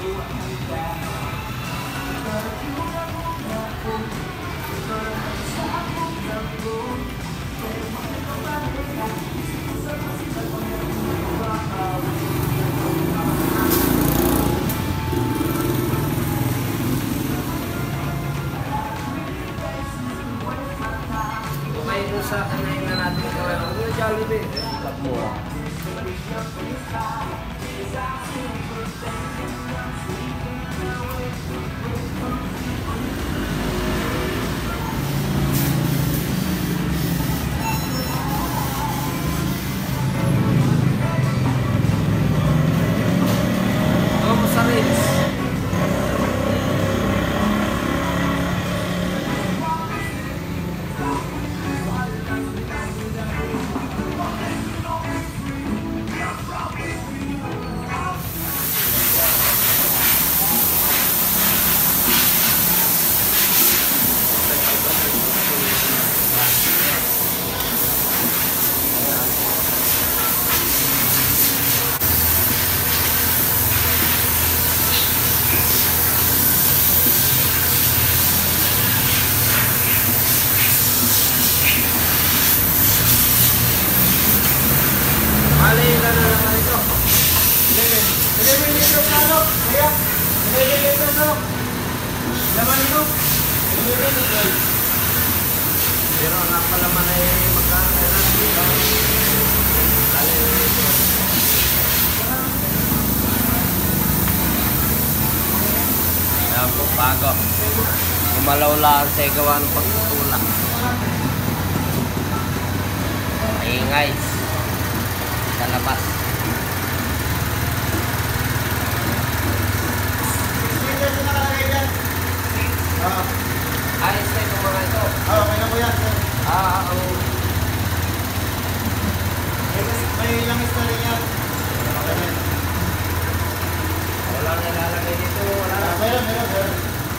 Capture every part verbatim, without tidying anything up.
Sa kanayin na natin gawin ang mga Jollibee. Lap mo. Vamos sa rails. Pero ang napalaman ay magkano na dito. Ayan po, bago. Gumalaw lang sa gawa ng pagtutulak. Maingay sa labas. Ayos na itong mga ito. Oo, okay na po yan, sir. Ah, ang... May ilang story yan. Wala na nilalagay dito. Wala na. Meron, meron, meron.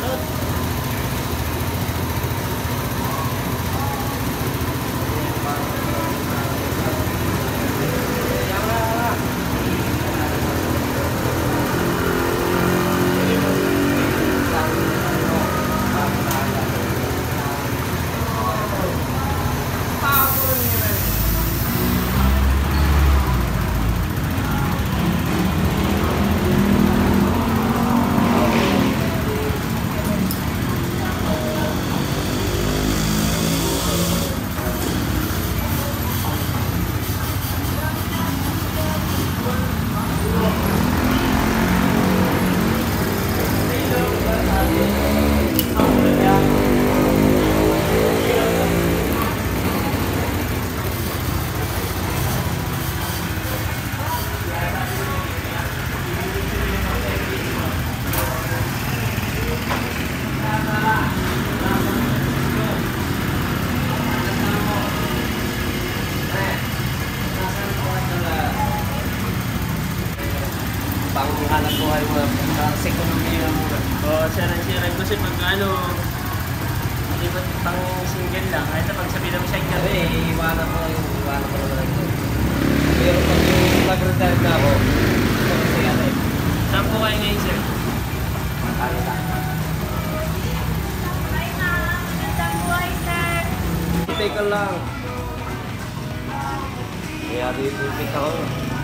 Panghanap buhay mo sa ekonomiya mo. Oo, siya-siya kasi pag ano, hindi ba pang single lang, kahit na pag sabihin mo siya Sabi, gabi. iiwanan ko yung iiwanan ko naman ito. Pero pag yung mag-retire na ako, ito kasi ano eh. Saan po kayo ngayon, sir? Ano na? Hi ma'am, magandang buhay sir. Teka lang. Kaya dito kita ko.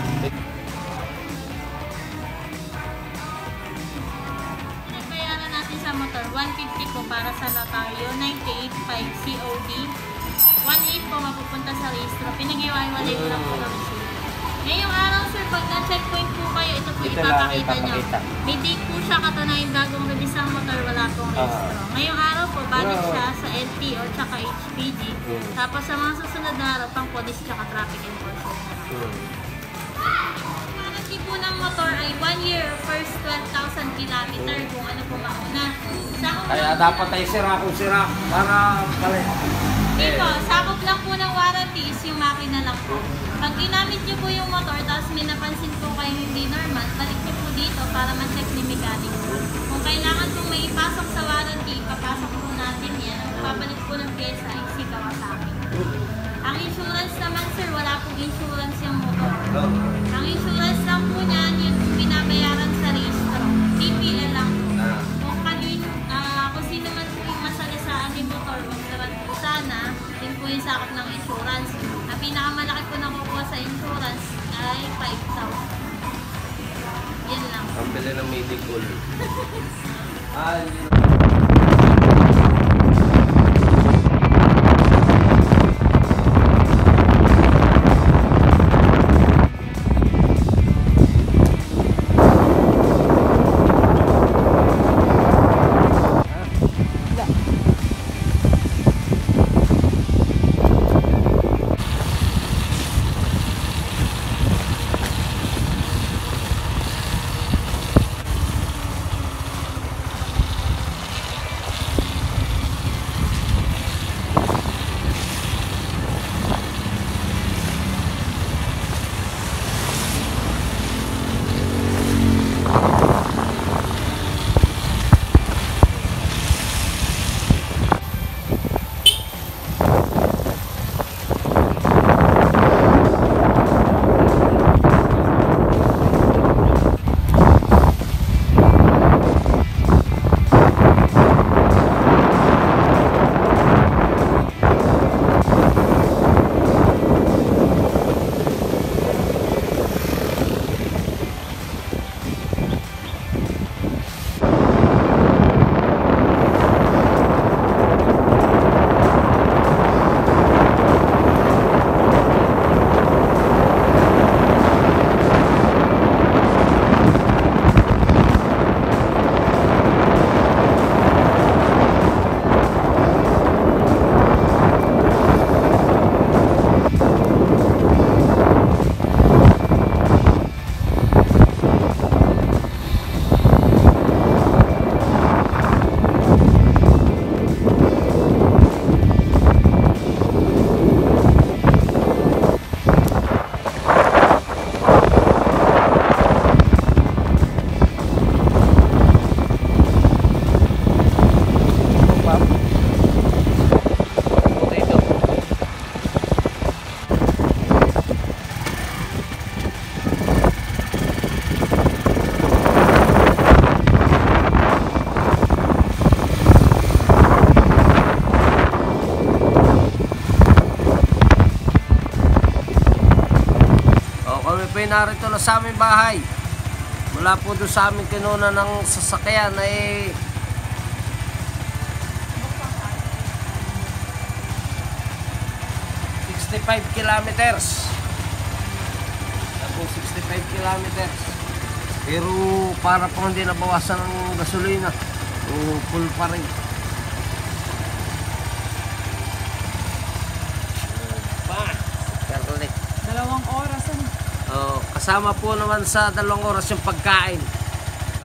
Bayaran natin sa motor, one fifty po para sa notaryo, ninety-eight point five C O D. one eight po mapupunta sa registro. Pinag-iwalay ko lang po ng receipt. Ngayong araw sir, pag na-checkpoint po kayo, ito po Ito lang, ipapakita nyo. ipapakita. May date po siya, katunayan bagong release ang motor, wala pong registro. Ngayong araw po, valid Wow. siya sa L T O tsaka H P G. Hmm. Tapos sa mga susunod na araw, pang police tsaka traffic enforcement. Hmm. Warranty po ng motor ay one year, first twelve thousand kilometer kung ano po mauna. Sakop Kaya lang, dapat ay sira kung sira para palit. Hindi po, sakop lang po ng warranty is yung makina lang po. Pag ginamit niyo po yung motor, tapos may napansin po kayo hindi normal, balik niyo po dito para ma-check ni mechanic po. Kung kailangan pong may ipasok sa warranty, papasok po natin yan. Ang papabalik po ng pyesa ay si Kawasaki. Ang insurance naman sir, wala pong insurance yung motor. Ang insurance lang po niyan, yung binabayaran sa registro. Di po Bili ng medical. Ah, yun. Narito na sa aming bahay. Mula po doon sa aming kinuna ng sasakyan ay sixty-five kilometers. Tapos sixty-five kilometers. Pero para po hindi nabawasan ng gasolina, o full pa rin. Pa, Carlet. Dalawang oras ano? Oh, kasama po naman sa dalawang oras yung pagkain.